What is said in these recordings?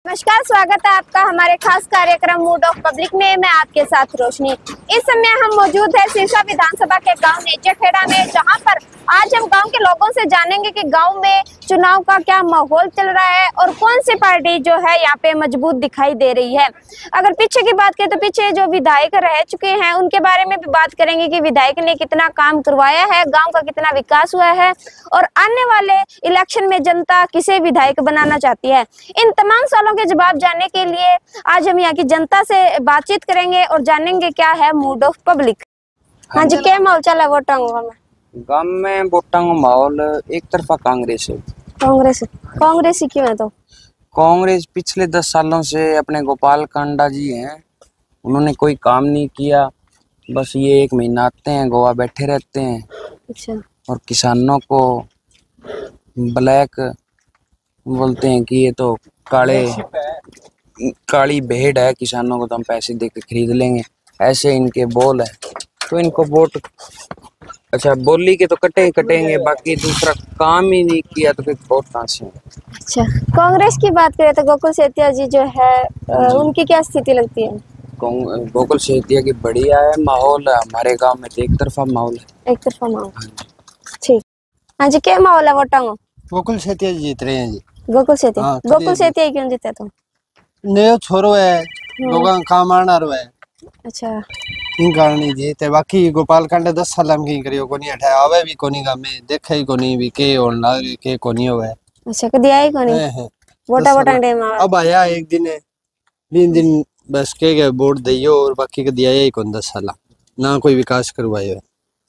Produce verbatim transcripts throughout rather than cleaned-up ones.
नमस्कार, स्वागत है आपका हमारे खास कार्यक्रम मूड ऑफ पब्लिक में। मैं आपके साथ रोशनी। इस समय हम मौजूद है सिरसा विधानसभा के गांव नेचरखेड़ा में, जहां पर आज हम गांव के लोगों से जानेंगे कि गांव में चुनाव का क्या माहौल चल रहा है और कौन सी पार्टी जो है यहाँ पे मजबूत दिखाई दे रही है। अगर पीछे की बात करें तो पीछे जो विधायक रह चुके हैं उनके बारे में भी बात करेंगे कि विधायक ने कितना काम करवाया है, गाँव का कितना विकास हुआ है और आने वाले इलेक्शन में जनता किसे विधायक बनाना चाहती है। इन तमाम सवालों के जवाब जानने के लिए आज हम यहाँ की जनता से बातचीत करेंगे और जानेंगे क्या है मूड ऑफ पब्लिक। हाँ जी, क्या माहौल चल रहा है वोटां में? गांव में वोटां का माहौल एक तरफा कांग्रेस है। कांग्रेस कांग्रेस ही क्यों है? तो कांग्रेस पिछले दस सालों से अपने गोपाल कांडा जी हैं, उन्होंने कोई काम नहीं किया। बस ये एक महीना आते हैं, गोवा बैठे रहते हैं। अच्छा। और किसानों को ब्लैक बोलते हैं कि ये तो काले काली भेड़ है, किसानों को तो हम पैसे दे के खरीद लेंगे, ऐसे इनके बोल है। तो इनको वोट अच्छा बोली के तो कटे ही कटेंगे, बाकी दूसरा काम ही नहीं किया तो फिर वोट कहाँ से? अच्छा, कांग्रेस की बात करें तो गोकुल सेतिया जी जो है उनकी क्या स्थिति लगती है? गोकुल सेतिया की बढ़िया है माहौल। हमारे गांव में तो एक तरफा माहौल है। एक तरफा माहौल, ठीक। हाँ जी, क्या माहौल है वोटां? गोकुल सेतिया जी जीत रहे हैं जी। गोकुल सेतिया गोकुल सेतिया क्यों जीते? तो नयो छोरो है, लोगों काम आना रहा है। अच्छा, इन कारण ही जीते। बाकी गोपाल कांडे दस साल हम की करियो कोनी हटे आवे भी कोनी गांव में, देखे ही कोनी भी के और ना के कोनी होवे। अच्छा, कदी आई कोनी वोटा वोटा टाइम आ अब आया एक दिन है, तीन दिन बस के के वोट दियो और बाकी कदी आया ही कोन दस साल ना कोई विकास करवायो।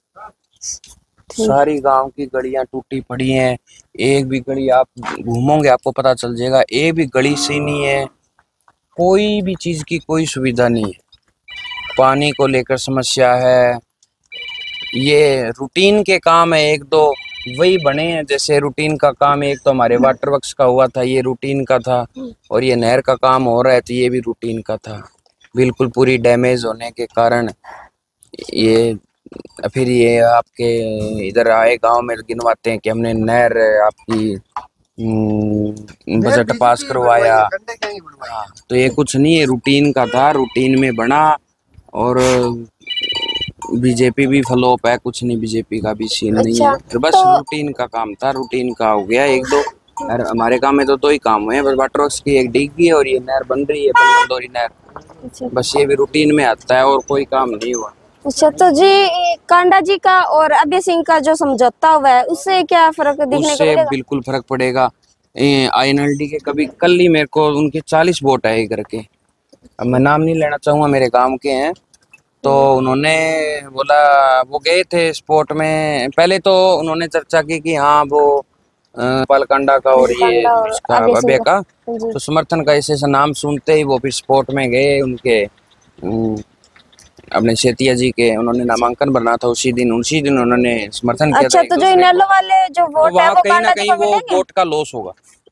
सारी गांव की गलियां टूटी पड़ी हैं, एक भी गली आप घूमोगे आपको पता चल जाएगा, एक भी गली सी नहीं है, कोई भी चीज की कोई सुविधा नहीं है। पानी को लेकर समस्या है, ये रूटीन के काम है एक दो वही बने हैं। जैसे रूटीन का काम एक तो हमारे वाटर वर्क्स का हुआ था, ये रूटीन का था, और ये नहर का काम हो रहा है तो ये भी रूटीन का था। बिल्कुल पूरी डैमेज होने के कारण ये फिर ये आपके इधर आए गांव में गिनवाते हैं कि हमने नहर आपकी बजट पास करवाया। हाँ, तो ये कुछ नहीं है, रूटीन का था, रूटीन में बना। और बीजेपी भी फ्लॉप है, कुछ नहीं, बीजेपी का भी सीन नहीं है। तो बस तो... रूटीन का काम था, रूटीन का हो गया एक दो। हमारे काम में तो दो ही काम हुए हैं, बस वाटर वर्क्स की एक डिग है और ये नहर बन रही है, पंडोरी नहर। बस ये भी रूटीन में आता है और कोई काम नहीं हुआ। अच्छा, तो जी कांडा जी का और अभय सिंह का जो समझौता हुआ है उससे क्या फर्क दिखने को मिलेगा? उससे बिल्कुल फर्क पड़ेगा। आई एन एल डी के कभी कल ही मेरे को उनके चालीस वोट आए करके, अब मैं नाम नहीं लेना चाहूँगा, मेरे गांव के हैं। तो उन्होंने बोला, वो गए थे स्पोर्ट में, पहले तो उन्होंने चर्चा की कि हाँ वो पालकांडा का और ये उसका अभय का तो समर्थन का ऐसे ऐसा नाम सुनते ही वो फिर स्पोर्ट में गए उनके अपने सेतिया जी के, उन्होंने नामांकन भरना था उसी दिन, उसी दिन उन्होंने समर्थन किया। अच्छा, तो जो इनेलो वाले जो वोट तो है वो कहीं ना कहीं वो वोट का लॉस होगा।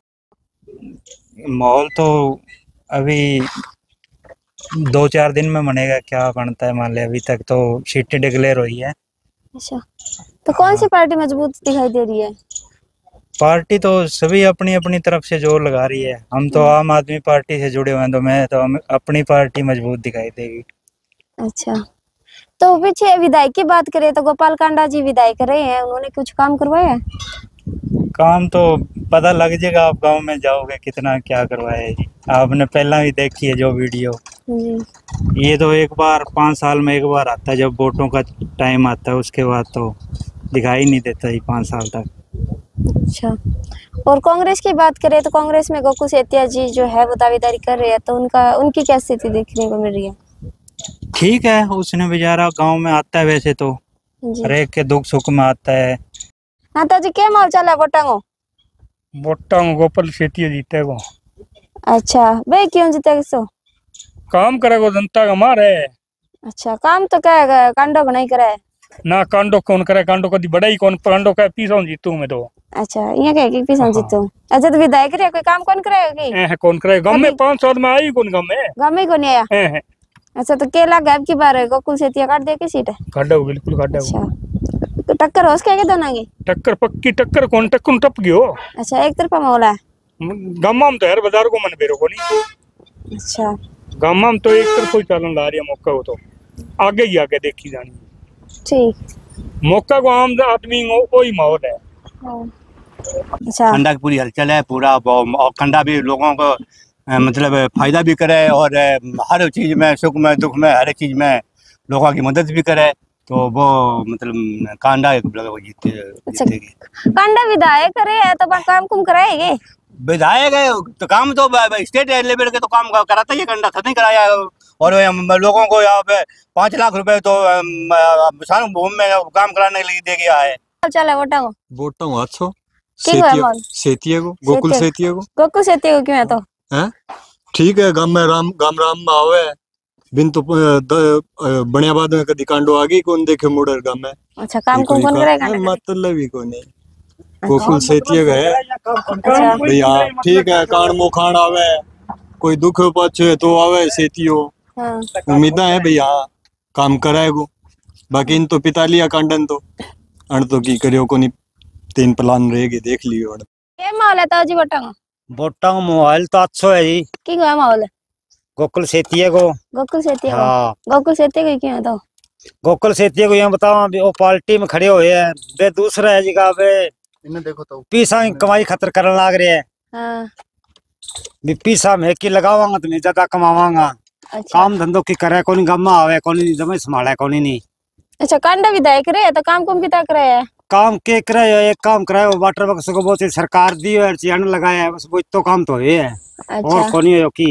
माहौल तो अभी दो चार दिन में बनेगा, क्या बनता है मान ले। अभी तक तो सीटें डिक्लेयर हुई है। अच्छा, तो कौन सी पार्टी मजबूत दिखाई दे रही है? पार्टी तो सभी अपनी अपनी तरफ से जोर लगा रही है। हम तो आम आदमी पार्टी से जुड़े हुए हैं, तो मैं तो अपनी पार्टी मजबूत दिखाई देगी। अच्छा, तो पीछे विधायक की बात करें तो गोपाल कांडा जी विधायक रहे हैं, उन्होंने कुछ काम करवाया? काम तो पता लग जाएगा, आप गांव में जाओगे कितना क्या करवाया है जी। आपने पहला भी देखी है जो वीडियो जी। ये तो एक बार पाँच साल में एक बार आता है, जब वोटों का टाइम आता है, उसके बाद तो दिखाई नहीं देता ही पाँच साल तक। अच्छा, और कांग्रेस की बात करें तो कांग्रेस में गोकुल सेतिया जी जो है वो दावेदारी कर रहे हैं, तो उनका उनकी क्या स्थिति देखने को मिल रही है? ठीक है, उसने बेचारा गांव में आता है, वैसे तो हर एक के दुख सुख में आता है। हाँ तो जी, क्या माहौल चल रहा है वोटां? वोटां गोपाल सेतिया जीतेगा। अच्छा, भाई क्यों जीतेगा? सो काम करेगा जनता का मार है। अच्छा, काम तो क्या है, कांडो बनाई करे ना, कांडो कौन करे, कांडो कदी बड़ाई कौन, कांडो का पीछा जीतू मैं तो। अच्छा, ये कह के पीछा जीतू। अच्छा, तो विधायक रे कोई काम कौन करेगा की? ए कौन करे गांव में? पाँच साल में आई कौन गांव में? गांव में कौन आया? ए अच्छा, तो केला गैप की बार है गोकुल सेतिया काट दे की सीट है? काटो, बिल्कुल काटो। अच्छा, तो टक्कर होस क्या के दोनों की? टक्कर पक्की टक्कर कौन टक्कर टप गयो। अच्छा, एक तरफा मामला है। गामा में तो यार बाजार को मन बेरो को नहीं। अच्छा गामा में तो एक तरफ कोई चालन ला रही है मौका हो तो आगे ही आगे देखी जानी। ठीक मौका को आम आदमी कोई माहौल है। अच्छा कंडा की पूरी हलचल है पूरा, और कंडा भी लोगों को अ, मतलब फायदा भी करे और अ, हर चीज में सुख में दुख में हर चीज में लोगों की मदद भी करे, तो वो मतलब कांडा एक वो जीते जीतेगी। कांडा विधायक करे है तो बा काम कुम कराएगे। विधायक है तो काम तो स्टेट लेवल के तो काम कराता ही है, कंडा खत्म नहीं कराया। और अम, लोगों को यहाँ पे पाँच लाख रुपए तो किसान भूमि में काम कराने के लिए दे गया है। चल है वोटा को वोटा हूँ अच्छो की को है मॉल सेतिया को गोकुल सेतिया को गोकुल सेती को क्यों है तो हैं ठीक है। गांव में राम गांव राम में आवे बिन तो बढ़िया बाद में कदी कांडो आगे कौन देखे मोड़र गांव में। अच्छा काम कौन कौन करेगा मतलब ही कोई नहीं गोकुल सेतिया का है भाई। हाँ ठीक है कान मो खान आवे कोई दुख पाछे तो आवे सेतियो उम्मीद है भाई। हाँ काम कराएगो बाकी इन तो पिता लिया कांडन तो अण तो की करियो कोनी तीन प्लान रहेगी देख लियो। ये माहौल है तो जी वोटा को वोटा का मोबाइल तो अच्छो है जी। की को है माहौल गोकुल सेतिया को गोकुल सेती को हाँ गोकुल सेती को क्यों है तो गोकुल सेतिया को यहाँ बताओ वो पार्टी में खड़े हुए हैं वे दूसरा है जी का वे इन्हें देखो तो पीसा की कमाई खतर करने लाग रहे हैं। हाँ भी पीसा में की लगावांगा तो नहीं ज्यादा कमावांगा। अच्छा काम धंधो की करे कोनी गम्मा आवे कोनी जमे संभाले कोनी नहीं। अच्छा कांडा विधायक रहे तो काम कुम किता करे है काम के करे एक काम कराए वाटर बक्स को बहुत सरकार दी है चियान लगाया है बस वो तो काम तो है और अच्छा कोनी है की।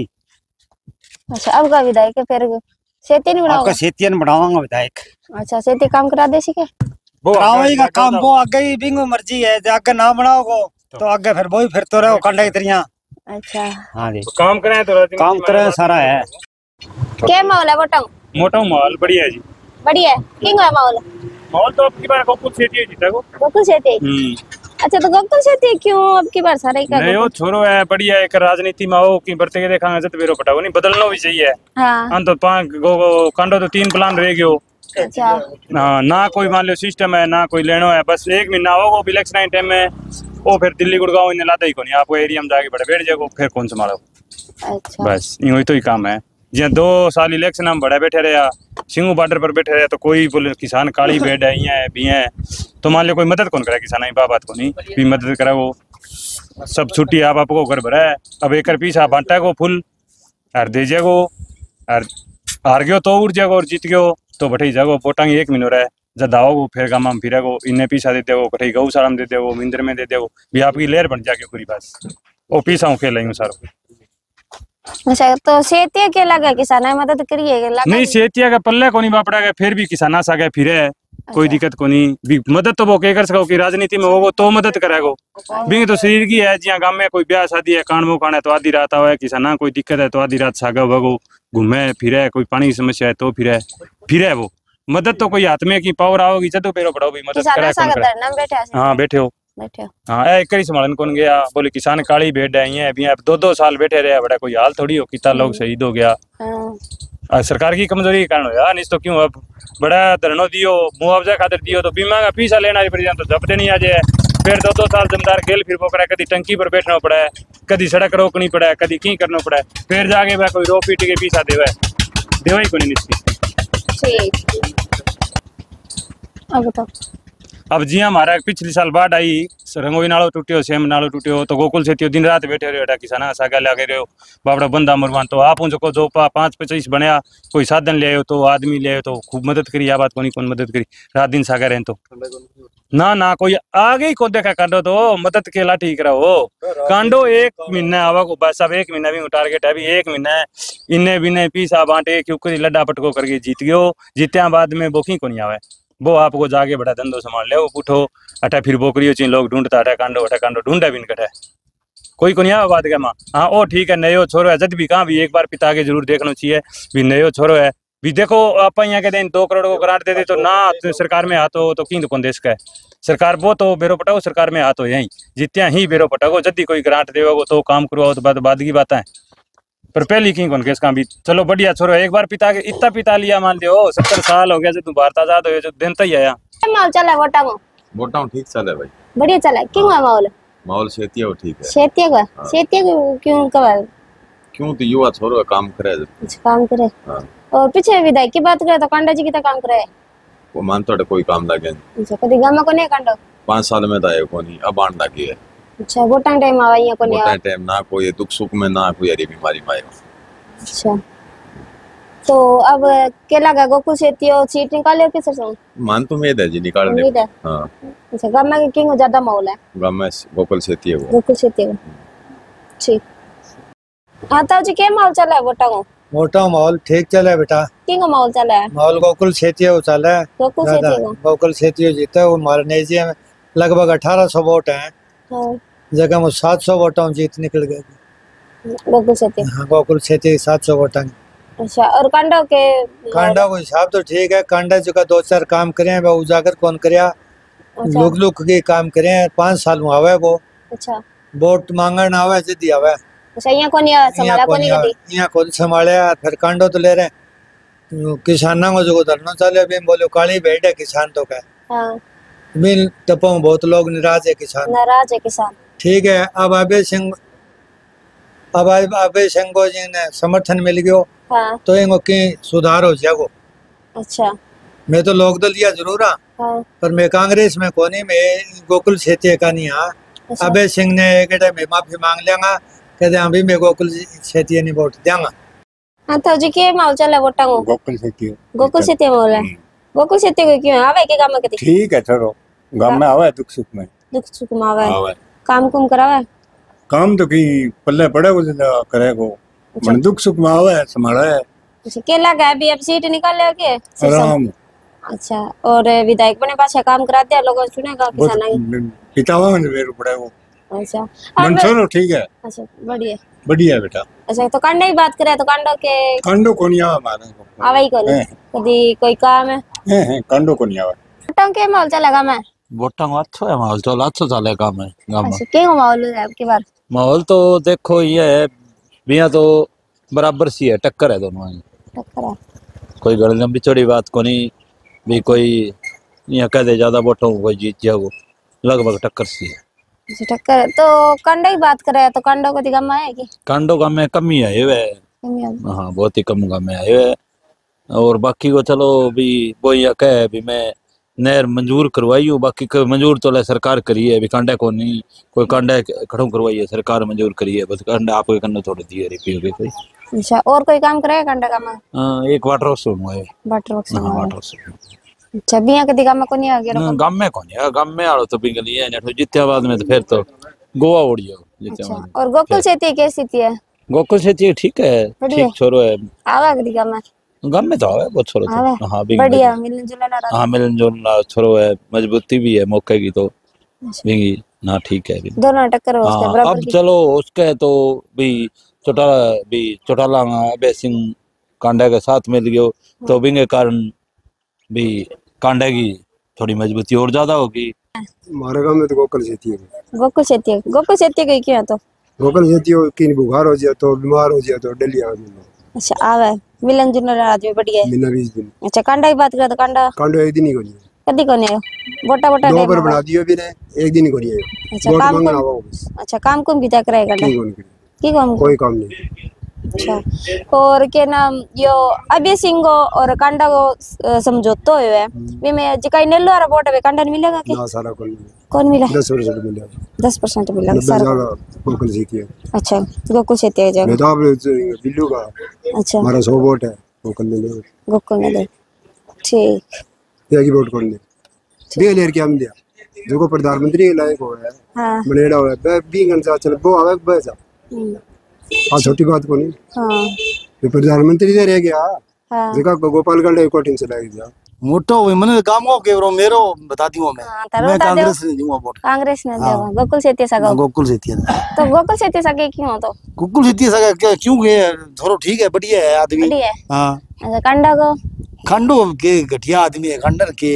अच्छा अब का विधायक है फिर सेती नहीं आपका बनाओगे। सेतियन बढ़ावांगा विधायक अच्छा सेती काम करा दे सीखे करावेगा काम वो आगे ही बिंगो मर्जी है जो आगे ना बनाओगे तो आगे फिर वही फिर तो रहो कंडा की तरिया। अच्छा हाँ जी काम कराए तो काम करे सारा है। क्या माहौल है वोटा को मोटा माहौल बढ़िया है जी। बढ़िया है की को है माहौल माहौल तो अब की बार गोकुल सेती है जीता को। गोकुल सेती अच्छा तो गोकुल सेती क्यों अब की बार सारे का नहीं वो छोरो है बढ़िया एक राजनीति में हो कि बरते के देखा जत बेरो पटाओ नहीं बदलना भी चाहिए। हाँ हम तो पांच गो गो कांडो तो तीन प्लान रह गयो। अच्छा हाँ ना कोई मान लो सिस्टम है ना कोई लेनो है बस एक महीना होगा इलेक्शन टाइम में वो फिर दिल्ली गुड़गांव इन्हें लाता ही को नहीं आपको एरिया में जाके बड़े बैठ जाओ फिर कौन संभालो। अच्छा बस यूं ही तो ही काम है जिया दो साल इलेक्शन हम बड़े बैठे रहे सिंगू बॉर्डर पर बैठे रहे तो कोई बोले किसान काली बेड है यहाँ भी है तो मान लो कोई मदद कौन करे किसान बा बात को नहीं भी मदद करे वो सब छुट्टी आप आपको घर भरा है अब एक पीछा बांटा को फुल और दे जागो और हार गयो तो उड़ जागो और जीत गयो तो बठे जागो वोटांग एक महीनों रहे जब आओ फिर गामा में फिरेगो इन्हें पीछा दे देगो कठे गौशाला में दे देगो मिंदर में दे देगो भी आपकी लहर बन जाके पूरी बस वो पीछा खेल रही हूँ सारो। अच्छा तो सेतिया के लगा किसान मदद करिए नहीं सेतिया का पल्ले को नहीं बापड़ा गया फिर भी किसान आ गए फिर है कोई दिक्कत को नहीं भी मदद तो वो कह कर सको कि राजनीति में होगो तो मदद करेगो भी तो शरीर की है जिया गांव में कोई ब्याह शादी है कान मो खाना है तो आधी रात आवे किसान कोई दिक्कत है तो आधी रात सागा वगो घूमे फिरे कोई पानी की समस्या है तो फिर फिर वो मदद तो कोई हाथ में की पावर आओगी जदो पेरो पड़ो भी मदद करे। हाँ बैठे हो हाँ एक करी संभालन कौन गया बोले किसान काली भेड़ है ये अभी दो दो साल बैठे रहे बड़ा कोई हाल थोड़ी हो कितना लोग शहीद हो गया। आ, सरकार की कमजोरी के कारण होया नहीं तो क्यों अब बड़ा धरनो दियो मुआवजा खातिर दियो तो बीमा का पीछा लेना पड़ जाए तो जब्त नहीं आ जाए फिर दो दो साल जमींदार खेल फिर पोकरा है कभी टंकी पर बैठना पड़ा है कभी सड़क रोकनी पड़ा है कभी की करना पड़ा है फिर जाके वह कोई रो पीट के पीछा देवा देवा ही को नहीं निश्चित। अब तो अब जी हमारा पिछली साल बाढ़ आई रंगोई नालो टूटियो सेम नालो टूटियो तो गोकुल सेतियो दिन रात बैठे रहे किसान सागा लगे रहो बाबड़ा बंदा मरवान तो आप जो जो पाँच पच्चीस बनया कोई साधन ले आयो तो आदमी ले आयो तो खूब मदद करी आ बात को नहीं कौन मदद करी रात दिन सागा रहे तो ना ना कोई आगे ही को देखा कांडो तो मदद के लाठी करा हो कांडो एक महीना आवा को बस अब एक महीना भी टारगेट है अभी एक महीना इन्ने बिने पीसा बांटे क्योंकि लड्डा पटको करके जीत गयो जीत्या बाद में बोखी को नहीं आवे वो आपको जाके बड़ा धंधो संभाल ले उठो अठा फिर बोकरियो चाहिए लोग ढूंढता अठा कांडो अठा कांडो ढूंढा भी नहीं कोई को नहीं आवा बात क्या माँ हाँ ओ ठीक है नयो छोरो है जब भी कहाँ भी एक बार पिता के जरूर देखना चाहिए भी नयो छोरो है भी देखो आप यहाँ के दिन दो करोड़ को ग्रांट दे दे तो ना तो सरकार में हाथ हो तो की कौन देश का है सरकार वो तो बेरो पटाओ सरकार में हाथ हो यही जितना ही बेरो पटाओ जब कोई ग्रांट देवो तो काम करवाओ तो बाद बाद की बात है पर पहली की कौन केस का भी चलो बढ़िया छोरो एक बार पिता के इतना पिता लिया मान लियो सत्तर साल हो गया जो भारत आजाद हो जो दिन तक ही आया माहौल चला वोटा में वोटा ठीक चले भाई बढ़िया चला क्यों है माहौल माहौल सेतिया ठीक है। सेतिया का सेतिया क्यों कवा क्यों तो युवा छोरो काम करे। अच्छा काम करे। हाँ। और पीछे विधायक की बात करे तो कांडा जी कितना काम करे। वो मानतो कोई काम लागे। अच्छा कदी गामा को नहीं कांडो। पांच साल में दाए कोनी अब आण लागी है। अच्छा वोटां टाइम आवा या कोनी वोटां टाइम ना कोई दुख सुख में ना कोई हरी बीमारी में आयो। अच्छा तो अब केला का गोकुल सेतियो सीट निकाले किसर से मान तो उम्मीद है जी निकाल दे। उम्मीद है। हां अच्छा गामा के किंग ज्यादा माहौल है। गामा गोकुल सेतिया वो गोकुल सेतिया ठीक। आता जी के माहौल चला है वोटा को। वोटा माहौल ठीक चला है बेटा। किंग माहौल चला है माहौल गोकुल सेतिया चला है। गोकुल सेतिया गोकुल सेतिया जीता है। वो हमारे नेजिया में लगभग अठारह सौ वोट हैं। हां जगह में सात सौ वोटों जीत निकल गए गोकुल सेतिया। हाँ गोकुल सेतिया सात सौ वोट हैं। अच्छा और कांडा के कांडा को हिसाब तो ठीक है। कांडा जो का दो चार काम करे वो उजागर कौन करया। अच्छा। लुक लुक के काम करे पांच साल में आवे वो। अच्छा वोट मांगन आवे जदी आवे। अच्छा यहाँ कोनी संभाला कोनी कदी यहाँ कौन संभाले फिर कांडो तो ले रहे किसानों को जो धरना चले भी बोलो काली भेड़ है किसान तो का। हां बिल तपों बहुत लोग नाराज है किसान नाराज है किसान। ठीक है अब अभय सिंह अब अभय सिंह को जी ने समर्थन मिल गयो। हाँ। तो इनको की सुधार हो जाएगो। अच्छा मैं तो लोक दलिया जरूर हाँ। हाँ। पर मैं कांग्रेस में कोनी मैं गोकुल सेतिया का नहीं हाँ। अच्छा। अभय सिंह ने एक टाइम माफी मांग लेंगा कहते अभी मैं गोकुल सेतिया नहीं वोट देंगा। हाँ तो जी के माहौल चला वोटा को गोकुल सेतिया गोकुल सेतिया माहौल है। गोकुल सेतिया को क्यों आवे के काम में कती ठीक है छोरो गांव में आवे दुख सुख में दुख सुख में आवे काम कुम करावे काम तो की पल्ले पड़े वो करे को मन दुख सुख में आवे संभाले। अच्छा केला का अभी अब सीट निकाल ले के आराम। अच्छा और विधायक बने पास काम करा दिया लोगों सुनेगा किसान की पितावा में वेर पड़े वो। अच्छा मन छोरो ठीक है। अच्छा बढ़िया बढ़िया बेटा। अच्छा तो कांडे की बात करे तो कांडो के कांडो कोनी आवे हमारे को आवे ही कोनी कदी कोई काम है हैं हैं कांडो कोनी आवे। वोटां के माहौल चलेगा मैं वोटां को अच्छा है माहौल तो अच्छा चले काम है गांव में। अच्छा के माहौल है आपकी बार माहौल तो देखो ये है बिया तो बराबर सी है टक्कर है दोनों में। टक्कर है कोई गल लंबी चौड़ी बात को नहीं भी कोई यहाँ कह दे ज्यादा वोटों को कोई जीत जाओ लगभग टक्कर सी है। अच्छा टक्कर है तो कांडे की बात करे तो कांडो को दिखा में है कि कांडो गांव में कमी है ये हाँ बहुत ही कम गांव में है और बाकी को चलो भी वो यहाँ कहे भी मैं नहर मंजूर करवाई हूँ बाकी मंजूर तो ले सरकार करी है भी कांडा को नहीं कोई कांडा खड़ो करवाई है सरकार मंजूर करी है बस कांडा आपको करना थोड़ी दिए रिपी हो कोई। अच्छा और कोई काम करे कांडा का में हां एक वाटर वर्क्स है वाटर वर्क्स हां वाटर वर्क्स। अच्छा बिया के दिखा में कोनी आ गया गांव में कोनी है गांव में आलो तो बिगली है ने जित्याबाद में तो फिर तो गोवा उड़ जाओ जित्याबाद। और गोकुल सेतिया की स्थिति है गोकुल सेतिया ठीक है ठीक छोरो है आवा के दिखा में गांव में तो आवे बहुत छोरो तो हां बढ़िया मिलन जुलन हां मिलन जुलन छोरो है मजबूती भी है मौके की तो बिंगी ना ठीक है दोनों टक्कर हो उसके बराबर। अब चलो उसके तो भी चौटाला भी चौटाला अभय सिंह कांडा के साथ मिल गयो तो बिंगे कारण भी कांडा की थोड़ी मजबूती और ज्यादा होगी। हमारे गांव में तो गोकुल सेतिया गोकुल सेतिया गोकुल सेतिया गई क्यों तो गोकुल सेतिया की बुखार हो जाए तो बीमार हो जाए तो डलिया। अच्छा आवे मिलन जुलन आदमी बढ़िया है बिना बीस दिन। अच्छा कांडा की बात करे तो कांडा कांडो एक दिन ही कोनी कदी कोनी वोटा वोटा दो बार बना दियो भी ने एक दिन ही कोनी है। अच्छा काम कुम अच्छा काम कुम कितना करेगा की काम कोई काम नहीं। अच्छा और के नाम यो अभय सिंह और कांडा को समझौता हुआ है वे में जिकाई नेल्लो वाला वोट है कांडा मिलेगा कि ना सारा कौन कौन मिला दस परसेंट मिला दस परसेंट मिला सारा गोकुल सेतिया। अच्छा गोकुल सेतिया जाओ मैं तो आप बिल्लू का अच्छा हमारा सौ वोट है गोकुल में दे गोकुल में दे ठीक ये की वोट कौन दे दे लेर के हम दिया जो को प्रधानमंत्री लायक हो है हां बनेड़ा हो है बी घंटा चल वो आवे बस हां छोटी बात को नहीं। हां ये प्रधानमंत्री दे रह गया हां देखा गोपालगंज कोटिंग से लाग गया मोटो मैंने काम को के मेरो बता दियो मैं मैं कांग्रेस ने दूंगा वोट कांग्रेस ने देवा गोकुल सेतिया सगा गोकुल सेतिया तो गोकुल सेतिया सगे क्यों तो गोकुल सेतिया सगा क्यों के थोड़ा ठीक है बढ़िया है आदमी बढ़िया है हां अच्छा कांडा को खंडो के घटिया आदमी है खंडर के।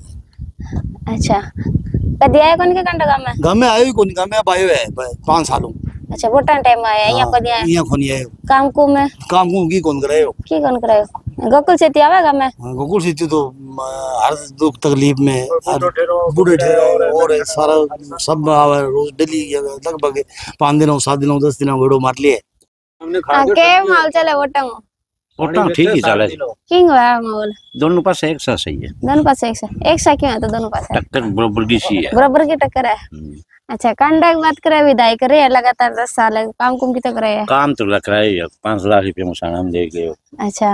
अच्छा कदी आया कौन के कांडा गांव में गांव में आयो कौन गांव में आयो है पांच सालों। अच्छा वोटां टाइम आया यहाँ को दिया यहाँ कोनी आयो काम को में काम को की कौन करायो की कौन करायो गोकुल सेती आवेगा मैं गोकुल सेती तो म, हर दुख तकलीफ में हर बूढ़े ठहरे और सारा सब आवे रोज डेली लगभग पाँच दिनों सात दिनों दस दिनों घोड़ो मार लिए के माल चले वोटंग वोटा ठीक ही चले किंग है माहौल दोनों पास एक सा सही है दोनों पास एक सा एक सा क्यों है तो दोनों पास है टक्कर बराबर की सी है बराबर की टक्कर है अच्छा कांडा की बात करें विधायक करे है लगातार दस साल है काम कुम की तो करे है काम तो लग रहा है पाँच लाख रुपये मुसाना हम दे गए अच्छा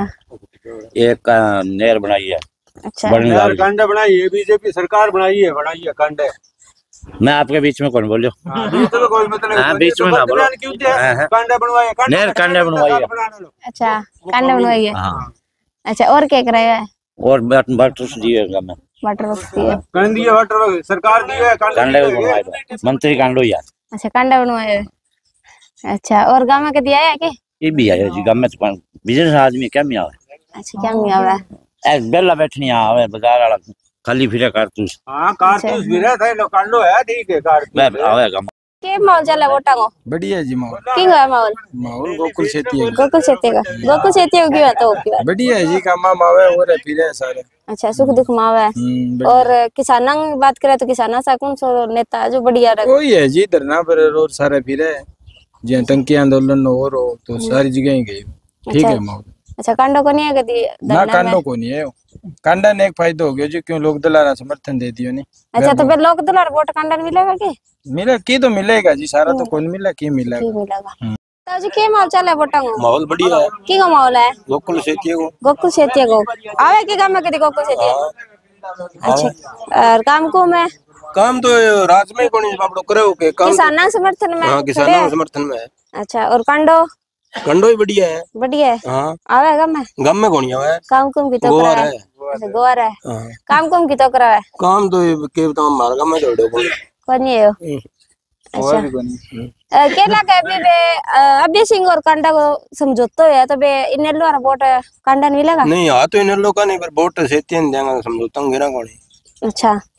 एक का नहर बनाई है अच्छा कांडा बनाई है बीजेपी सरकार बनाई है बनाई है कांडे मैं आपके बीच में कौन बोलियो बीच में कोई मतलब हाँ बीच में ना बोलो कांडा बनवाए नहर कांडा बनवाई है अच्छा कांडा बनवाई है हाँ अच्छा और क्या कराया है और वाटर दिएगा मैं वाटर बॉक्स दिया कौन दिया वाटर सरकार दी है कांडा बनवाया मंत्री कांडो यार अच्छा कांडा बनवाया है अच्छा और गांव में के दिया है के ये भी आया जी गांव में तो बिजनेस आदमी क्या में आवे अच्छा क्या में आवे एक बेला बैठनी आवे बाजार वाला खाली फिरे कारतूस हां कारतूस फिरे थे लो कांडो है ठीक है कारतूस मैं आवेगा के माहौल चले वोटा को बढ़िया जी माहौल किंग है माहौल माहौल गोकुल सेती है गोकुल सेती का गोकुल सेती की बात हो की बढ़िया है जी काम आवे और फिरे सारे अच्छा सुख दुख में आवे और किसानों की बात करें तो किसाना सा कौन सो नेता जो बढ़िया रहे कोई है जी धरना पर रोज सारे फिरे जे टंकी आंदोलन और हो तो सारी जगह ही गई ठीक है माहौल अच्छा कांडो को नहीं है कदी ना कांडो को नहीं है कांडा ने एक फायदा हो गया जी क्यों लोग दलारा समर्थन दे दियो नहीं अच्छा तो फिर लोग दलार वोट कांडा मिलेगा के मिले की तो मिलेगा जी सारा तो कौन मिला की मिलेगा की मिलेगा तो जी के माहौल चले वोटा को माहौल बढ़िया है की का माहौल है गोकुल सेती को गोकुल सेती को आवे के गांव में कदी गोकुल सेती अच्छा और काम को मैं काम तो राज में कोनी बापड़ो करे हो के काम किसाना समर्थन में हां किसाना समर्थन में अच्छा और कांडो कंडो ही बढ़िया है बढ़िया है हाँ आवे गांव में गांव में कौन आवे काम कुम की तो गोवा करा है अच्छा गोवा है काम कुम की तो करा है काम तो ये के तो मार गांव में जोड़ो कोनी कोनी है अच्छा के लगा अभी बे अभी सिंह और कांडा को समझौता है तो बे इन लो वोट कांडा नहीं लगा नहीं आ तो इन लोग का नहीं पर वोट सेती देंगे समझौता गिरा कोनी अच्छा